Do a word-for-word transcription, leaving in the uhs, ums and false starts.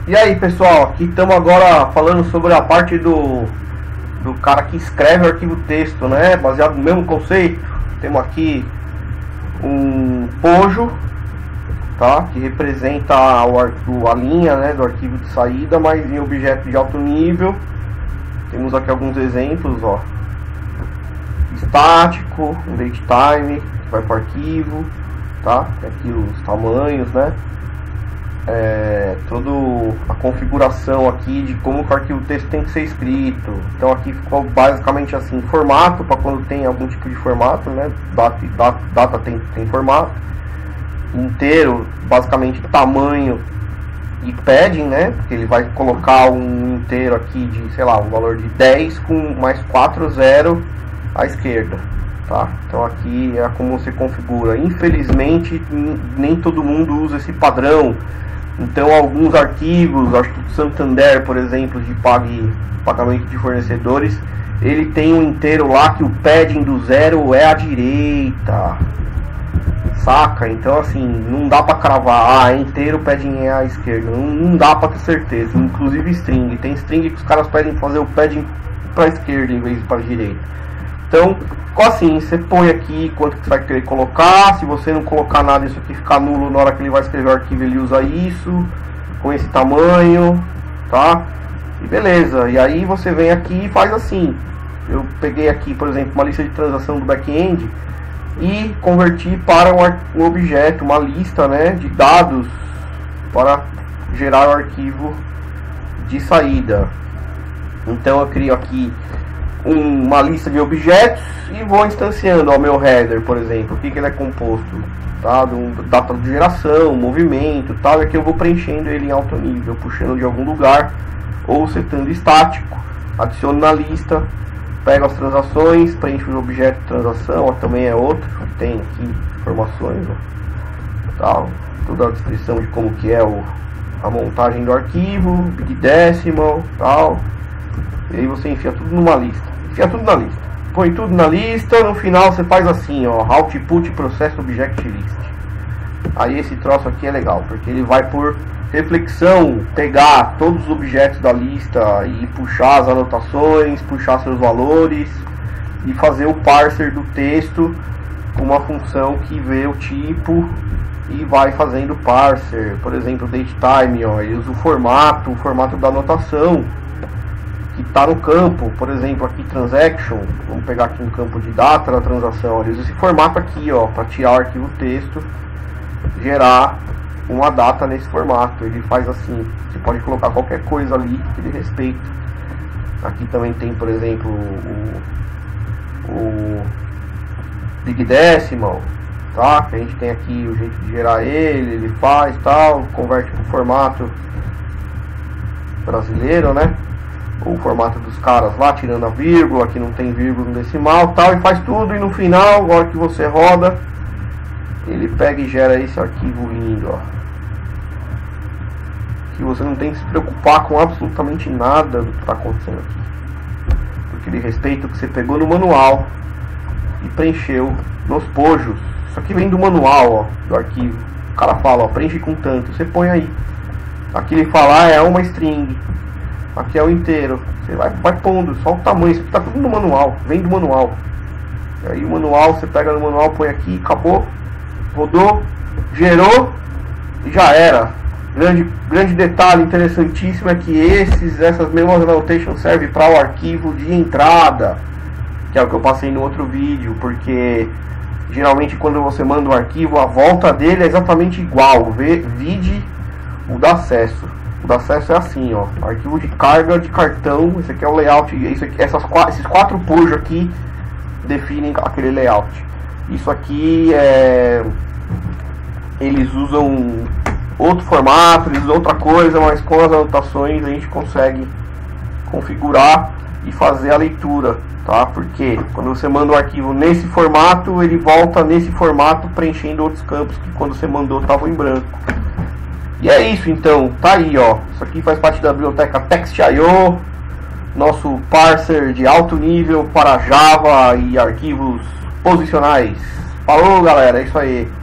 E aí pessoal, aqui estamos agora falando sobre a parte do, do cara que escreve o arquivo texto, né? Baseado no mesmo conceito. Temos aqui um pojo, tá? Que representa o, a linha, né, do arquivo de saída, mas em objeto de alto nível. Temos aqui alguns exemplos, ó. Estático, um datetime, que vai para o arquivo, tá? Tem aqui os tamanhos, né? É, toda a configuração aqui de como que o arquivo texto tem que ser escrito. Então aqui ficou basicamente assim, formato para quando tem algum tipo de formato, né? Data, data, data tem, tem formato inteiro, basicamente tamanho e padding, né? Porque ele vai colocar um inteiro aqui de, sei lá, um valor de dez com mais quatro zero à esquerda, tá? Então aqui é como você configura. Infelizmente nem todo mundo usa esse padrão. Então alguns arquivos, acho que o Santander, por exemplo, de pague, pagamento de fornecedores, ele tem um inteiro lá que o padding do zero é à direita, saca? Então assim, não dá pra cravar, ah, é inteiro, o padding é à esquerda, não, não dá pra ter certeza. Inclusive string, tem string que os caras pedem fazer o padding pra esquerda em vez de para direita. Então, assim, você põe aqui quanto que você vai querer colocar. Se você não colocar nada, isso aqui ficar nulo na hora que ele vai escrever o arquivo, ele usa isso com esse tamanho, tá? E beleza, e aí você vem aqui e faz assim. Eu peguei aqui, por exemplo, uma lista de transação do back-end e converti para um objeto, uma lista, né, de dados para gerar o arquivo de saída. Então eu crio aqui uma lista de objetos e vou instanciando ao meu header, por exemplo, o que, que ele é composto, tá? Do, data de geração, movimento, tal. E aqui eu vou preenchendo ele em alto nível, puxando de algum lugar ou setando estático, adiciono na lista, pego as transações, preencho o objeto de transação, ó, também é outro, tem aqui informações, ó, tal, toda a descrição de como que é o, a montagem do arquivo, big decimal, tal. E aí você enfia tudo numa lista. Enfia tudo na lista. Põe tudo na lista. No final você faz assim, ó. Output processo object list. Aí esse troço aqui é legal, porque ele vai por reflexão pegar todos os objetos da lista e puxar as anotações, puxar seus valores e fazer o parser do texto com uma função que vê o tipo e vai fazendo parser. Por exemplo, datetime, ó, ele usa o formato, o formato da anotação que está no campo, por exemplo, aqui transaction, vamos pegar aqui um campo de data da transação, ele usa esse formato aqui, ó, para tirar o arquivo texto, gerar uma data nesse formato. Ele faz assim, você pode colocar qualquer coisa ali que ele respeita. Aqui também tem, por exemplo, o, o big decimal, tá? Que a gente tem aqui o jeito de gerar ele, ele faz tal, converte para o formato brasileiro, né? O formato dos caras lá, tirando a vírgula, aqui não tem vírgula no decimal, tal, e faz tudo. E no final, agora que você roda, ele pega e gera esse arquivo lindo, ó, que você não tem que se preocupar com absolutamente nada do que está acontecendo aqui, porque ele respeita o que você pegou no manual e preencheu nos pojos. Isso aqui vem do manual, ó, do arquivo. O cara fala, ó, preenche com tanto, você põe aí. Aqui ele fala, ah, é uma string. Aqui é o inteiro. Você vai, vai pondo, só o tamanho. Isso aqui tá tudo no manual, vem do manual. E aí o manual, você pega no manual, põe aqui, acabou, rodou, gerou e já era. Grande, grande detalhe interessantíssimo é que esses, essas mesmas annotations servem para o arquivo de entrada, que é o que eu passei no outro vídeo, porque geralmente quando você manda um arquivo, a volta dele é exatamente igual. Vide o da acesso. O da acesso é assim, ó, arquivo de carga de cartão. Esse aqui é o layout. Isso aqui, essas, esses quatro pojos aqui definem aquele layout. Isso aqui é, eles usam outro formato, eles usam outra coisa, mas com as anotações a gente consegue configurar e fazer a leitura, tá? Porque quando você manda um arquivo nesse formato, ele volta nesse formato preenchendo outros campos que quando você mandou estavam em branco. E é isso então, tá aí, ó. Isso aqui faz parte da biblioteca text ponto i o, nosso parser de alto nível para Java e arquivos posicionais. Falou, galera, é isso aí.